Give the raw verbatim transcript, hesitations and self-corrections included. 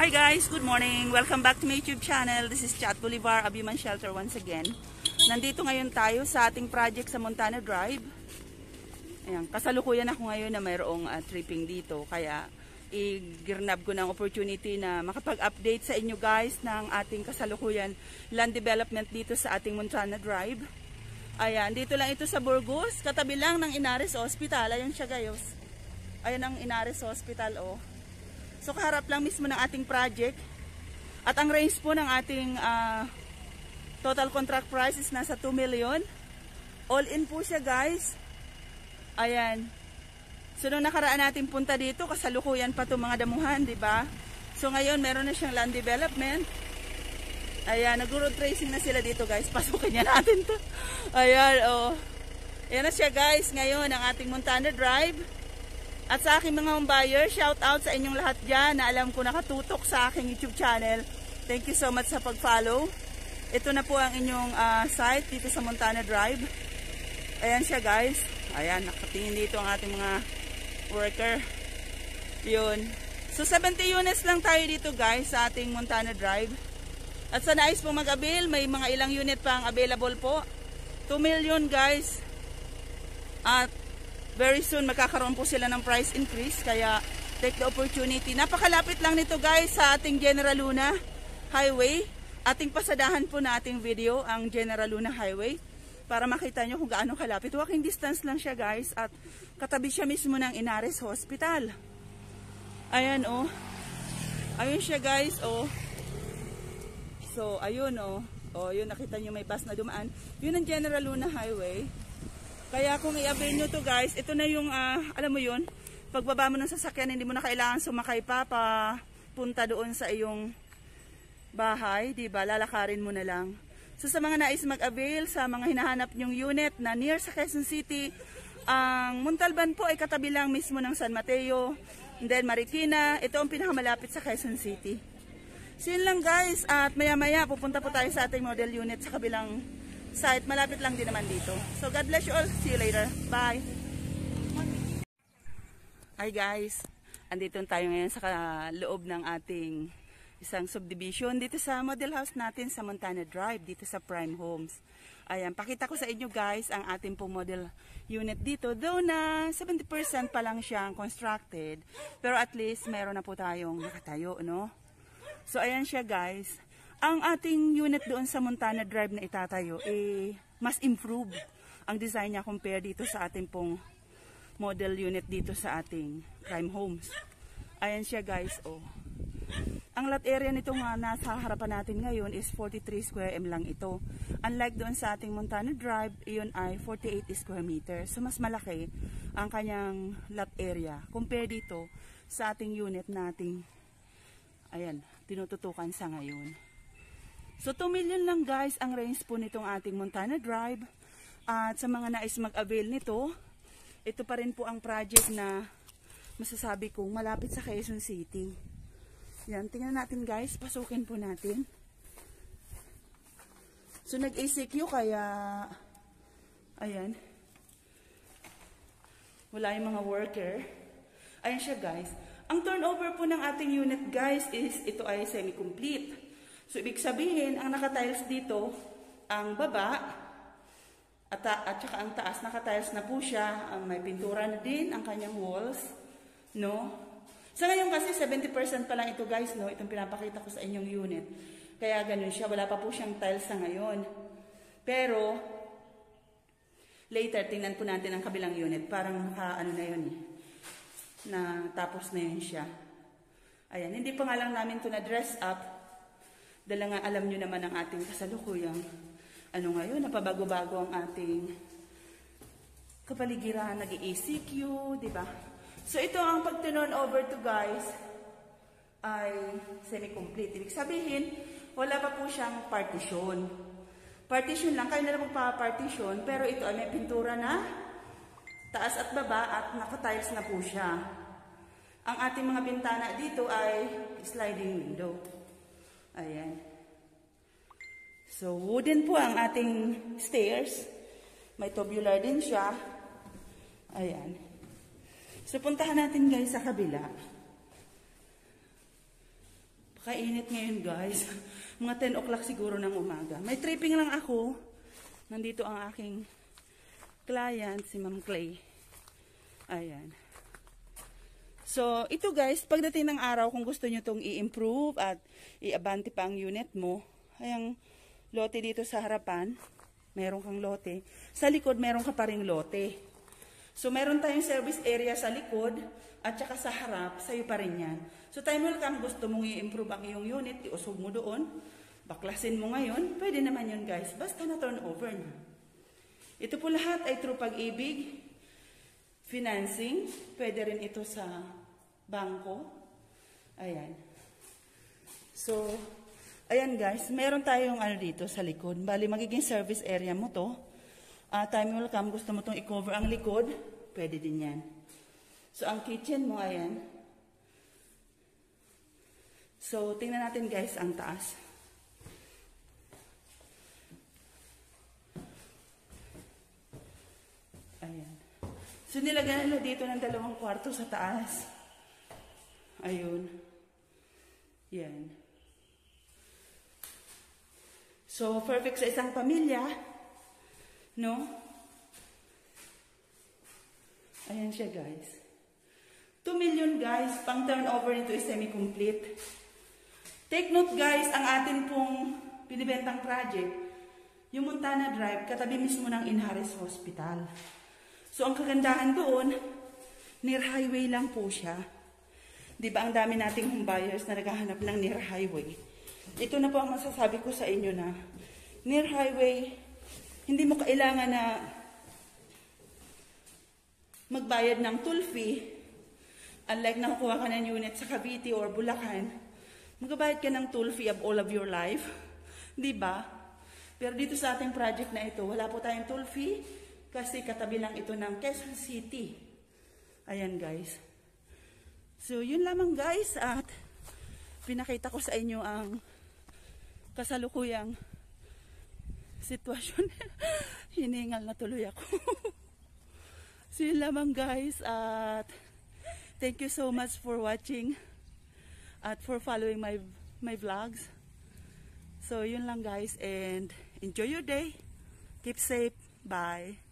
Hi guys, good morning. Welcome back to my YouTube channel. This is Chat Bolivar, Abiman Shelter once again. Nandito ngayon tayo sa ating project sa Montana Drive. Ayan, kasalukuyan ako ngayon na mayroong uh, tripping dito. Kaya i-girnab ko ng opportunity na makapag-update sa inyo guys ng ating kasalukuyan land development dito sa ating Montana Drive. Ayan, dito lang ito sa Burgos. Katabi lang ng YNARES Hospital. Ayan siya guys. Ayan ang YNARES Hospital oh. So kaharap lang mismo ng ating project. At ang range po ng ating uh, total contract price is nasa two million. All in po siya guys. Ayan. So nung nakaraan natin punta dito, kasalukuyan pa itong mga damuhan, di ba? So ngayon meron na siyang land development. Ayan, nag-road tracing na sila dito guys. Pasukin niya natin to. Ayan, oh. Ayan na siya guys. Ngayon ang ating Montana Drive. At sa aking mga home buyer, shout out sa inyong lahat dyan na alam ko nakatutok sa aking YouTube channel. Thank you so much sa pag-follow. Ito na po ang inyong uh, site dito sa Montana Drive. Ayan siya guys. Ayan, nakatingin dito ang ating mga worker. Yun. So seventy units lang tayo dito guys sa ating Montana Drive. At sa nais po mag-avail, may mga ilang unit pang available po. two million guys. At very soon magkakaroon po sila ng price increase, kaya take the opportunity. Napakalapit lang nito guys sa ating General Luna Highway. Ating pasadahan po na ating video ang General Luna Highway para makita nyo kung gaano kalapit. Walking distance lang siya guys at katabi siya mismo ng YNARES Hospital. Ayan oh. Ayun siya guys oh. So ayun oh. Oh, yun nakita nyo may bus na dumaan. Yun ang General Luna Highway. Kaya kung i-avail nyo to guys, ito na yung, uh, alam mo yun, pagbaba mo ng sasakyan, hindi mo na kailangan sumakay pa, pa punta doon sa iyong bahay, diba? Lalakarin mo na lang. So sa mga nais mag-avail, sa mga hinahanap nyong unit na near sa Quezon City, ang Montalban po ay katabi lang mismo ng San Mateo, and then Marikina, ito ang pinakamalapit sa Quezon City. So yun lang guys, at maya maya pupunta po tayo sa ating model unit sa kabilang site, malapit lang din naman dito. So God bless you all. See you later. Bye. Hi guys. Andito tayo ngayon sa loob ng ating isang subdivision dito sa model house natin sa Montana Drive, dito sa Prime Homes. Ayan, pakita ko sa inyo guys ang ating pong model unit dito. Though na seventy percent pa lang siyang constructed, pero at least meron na po tayong nakatayo, no? So ayan siya guys. Ang ating unit doon sa Montana Drive na itatayo, eh, mas improve ang design niya compare dito sa ating pong model unit dito sa ating Prime Homes. Ayan siya guys, oh. Ang lot area nito nga nasa harapan natin ngayon is forty-three square meters lang ito. Unlike doon sa ating Montana Drive, iyon ay forty-eight square meters. So mas malaki ang kanyang lot area compare dito sa ating unit nating, ayan, tinututukan sa ngayon. So two million lang guys ang range po nitong ating Montana Drive. At sa mga nais mag-avail nito, ito pa rin po ang project na masasabi kong malapit sa Quezon City. Yan, tingnan natin guys, pasukin po natin. So nag-A C Q kaya, ayan, wala yung mga worker. Ayan siya guys. Ang turnover po ng ating unit guys is ito ay semi-complete. So, ibig sabihin, ang nakatiles dito, ang baba, at, at saka ang taas, nakatiles na po siya. Ang may pintura na din, ang kanyang walls, no? Sa ngayon kasi, seventy percent pa lang ito guys, no? Itong pinapakita ko sa inyong unit. Kaya ganun siya, wala pa po siyang tiles sa ngayon. Pero, later, tingnan po natin ang kabilang unit. Parang naka, ano na yun eh, na tapos na yun siya. Ayan, hindi pa nga lang namin ito na dress up. Dala nga alam nyo naman ang ating kasalukuyang ano ngayon, napabago-bago ang ating kapaligiran, nag-A C Q, diba? So ito ang pag-turn over to guys ay semi-complete. Ibig sabihin, wala pa po siyang partition. Partition lang, kayo na lang magpa-partition, pero ito ay may pintura na taas at baba at naka-tiles na po siya. Ang ating mga bintana dito ay sliding window. Ayan. So, wooden po ang ating stairs. May tubular din siya. Ayan. So, puntahan natin guys sa kabila. Kainit ngayon guys. Mga ten o'clock siguro ng umaga. May tripping lang ako. Nandito ang aking client, si Ma'am Clay. Ayan. So, ito guys, pagdating ng araw, kung gusto nyo itong i-improve at i-abante pa ang unit mo, ayang lote dito sa harapan, meron kang lote. Sa likod, meron ka pa ring lote. So, meron tayong service area sa likod at saka sa harap, sa'yo pa rin yan. So, time will come, gusto mong i-improve ang iyong unit, iusog mo doon, baklasin mo ngayon, pwede naman yun guys, basta na turn over na. Ito po lahat ay through Pagibig Financing. Pwede rin ito sa bangko. Ayan. So, ayan guys, meron tayong ano dito sa likod. Bali, magiging service area mo to. Uh, time will come, gusto mo itong i-cover ang likod, pwede din yan. So, ang kitchen mo, ayan. So, tingnan natin guys ang taas. Ayan. So, nilagyan nila dito ng dalawang kwarto sa taas. Ayun. Yan. So, perfect sa isang pamilya. No? Ayan siya, guys. two million, guys. Pang turnover nito is semi-complete. Take note, guys, ang atin pong binibentang project, yung Montana Drive, katabi mismo ng YNARES Hospital. So, ang kagandahan doon, near highway lang po siya. Di ba, ang dami nating home buyers na naghahanap ng near highway. Ito na po ang masasabi ko sa inyo na near highway, hindi mo kailangan na magbayad ng toll fee. Unlike nakukuha ka ng unit sa Cavite or Bulacan, magbabayad ka ng toll fee of all of your life. Di ba? Pero dito sa ating project na ito, wala po tayong toll fee. Kasi katabi lang ito ng Quezon City. Ayan guys. So yun lamang guys. At pinakita ko sa inyo ang kasalukuyang sitwasyon. Hiningal na tuloy ako. So yun lamang guys. At thank you so much for watching. At for following my, my vlogs. So yun lang guys. And enjoy your day. Keep safe. Bye.